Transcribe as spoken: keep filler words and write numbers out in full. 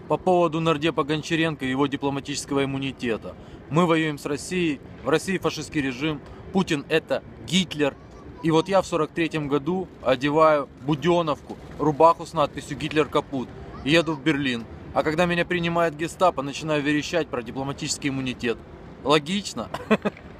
по поводу нардепа Гончаренко и его дипломатического иммунитета. Мы воюем с Россией, в России фашистский режим, Путин это Гитлер. И вот я в сорок третьем году одеваю буденовку, рубаху с надписью «Гитлер капут» и еду в Берлин. А когда меня принимает гестапо, начинаю верещать про дипломатический иммунитет. Логично?